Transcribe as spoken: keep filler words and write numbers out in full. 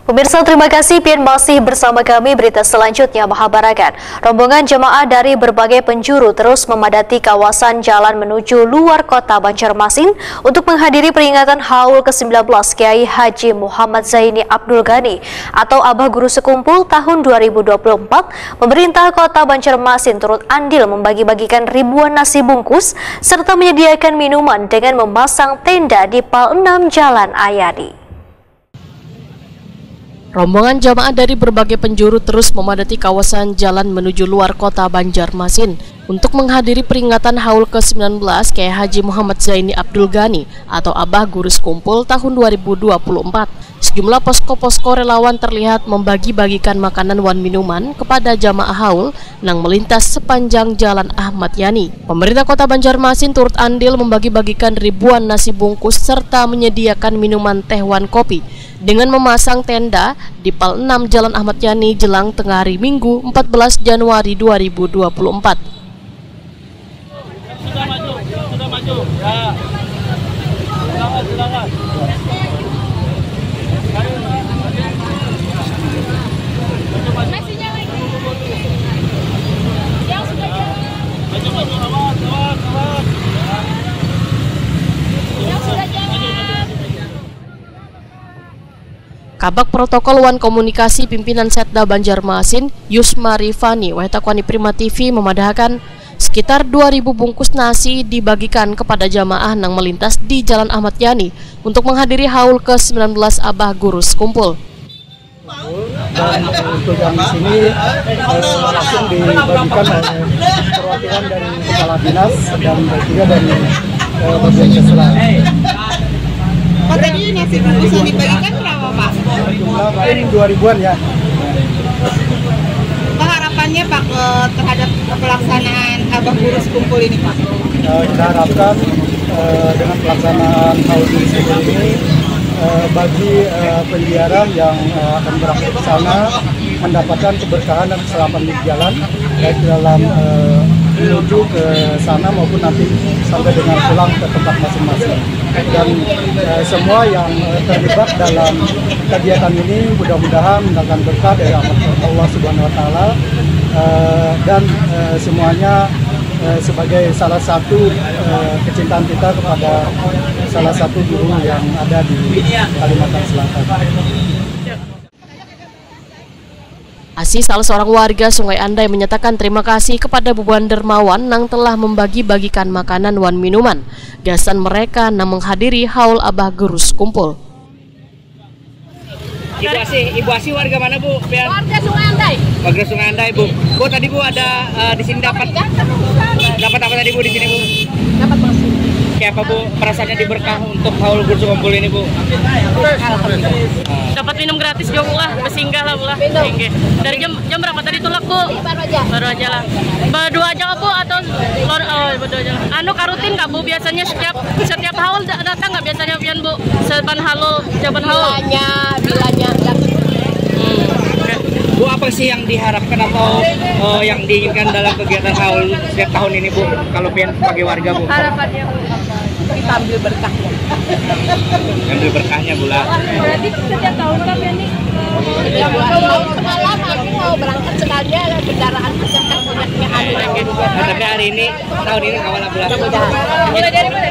Pemirsa, terima kasih pian masih bersama kami. Berita selanjutnya Mahabarakan. Rombongan jemaah dari berbagai penjuru terus memadati kawasan jalan menuju luar kota Banjarmasin untuk menghadiri peringatan Haul ke sembilan belas Kiai Haji Muhammad Zaini Abdul Ghani atau Abah Guru Sekumpul tahun dua ribu dua puluh empat. Pemerintah kota Banjarmasin turut andil membagi-bagikan ribuan nasi bungkus serta menyediakan minuman dengan memasang tenda di Pal enam Jalan Ayadi. Rombongan jamaah dari berbagai penjuru terus memadati kawasan jalan menuju luar kota Banjarmasin untuk menghadiri peringatan Haul ke sembilan belas Kiai Haji Muhammad Zaini Abdul Ghani atau Abah Guru Sekumpul tahun dua ribu dua puluh empat. Sejumlah posko-posko relawan terlihat membagi-bagikan makanan dan minuman kepada jamaah Haul yang melintas sepanjang Jalan Ahmad Yani. Pemerintah kota Banjarmasin turut andil membagi-bagikan ribuan nasi bungkus serta menyediakan minuman teh wan kopi dengan memasang tenda di Pal enam Jalan Ahmad Yani jelang tengah hari Minggu empat belas Januari dua ribu dua puluh empat. Sudah maju, sudah maju. Ya. Silakan, silakan. Nasinya lagi. Yang sudah jalan. Maju, maju, awas, awas, awas. Yang sudah jalan. Kabak Protokol Wan Komunikasi Pimpinan Setda Banjarmasin, Yusma Rifani, Wahetakwani Prima T V memadahkan sekitar dua ribu bungkus nasi dibagikan kepada jamaah yang melintas di Jalan Ahmad Yani untuk menghadiri Haul ke sembilan belas Abah Guru Sekumpul. Dan untuk yang di sini eh, langsung dibagikan oleh perwakilan dari Kepala Dinas dan juga dari eh, bagian kesehatan. Pak, tadi nasi bungkus yang dibagikan berapa, Pak? Jumlah mungkin dua ribuan ya. Pak, harapannya Pak terhadap pelaksanaan Abah Guru Sekumpul ini, Pak? Eh, kita harapkan eh, dengan pelaksanaan Haul di sini ini eh, bagi eh, penziarah yang eh, akan berangkat ke sana mendapatkan keberkahan dan keselamatan di jalan, baik dalam eh, menuju ke sana maupun nanti sampai dengan pulang ke tempat masing-masing. Dan eh, semua yang eh, terlibat dalam kegiatan ini mudah-mudahan mendapatkan berkah dari Allah Subhanahu Wa Taala eh, dan eh, semuanya eh, sebagai salah satu eh, kecintaan kita kepada salah satu guru yang ada di Kalimantan Selatan. Asi, salah seorang warga Sungai Andai, menyatakan terima kasih kepada Bubuan Dermawan yang telah membagi-bagikan makanan dan minuman. Gasan mereka yang menghadiri Haul Abah Guru Sekumpul. Ibu Asi, Ibu Asi warga mana, Bu? Biar... Warga Sungai Andai. Warga Sungai Andai, Bu. Bu, tadi Bu ada uh, di sini dapat dapat apa tadi Bu di sini, Bu? Dapat masuk. Kayak apa Bu perasaannya diberkah untuk Haul Guru Sekumpul ini, Bu? Dapat minum gratis juga Bu lah, bersinggah lah Bu lah. Dari jam jam berapa tadi tulak Bu? Baru aja. Baru aja lah. Berdua aja Bu atau lor, oh, berdua aja. Anu karutin nggak Bu? Biasanya setiap setiap haul datang nggak biasanya pian Bu? Seban haul, jaban haul. Bilanya, bilanya. Hmm. Okay. Bu, apa sih yang diharapkan atau uh, yang diinginkan dalam kegiatan haul setiap tahun ini, Bu? Kalau pian sebagai warga, Bu? Harapannya Bu. Kita ambil berkahnya. Ambil berkahnya, Bu lah. Berarti setiap tahun kan pian nih. Ya, mau semalam aku mau berangkat sekalian ada kendaraan kesehatan punya anu. Nah, tapi hari ini tahun ini kawan lah Bu lah. Mulai dari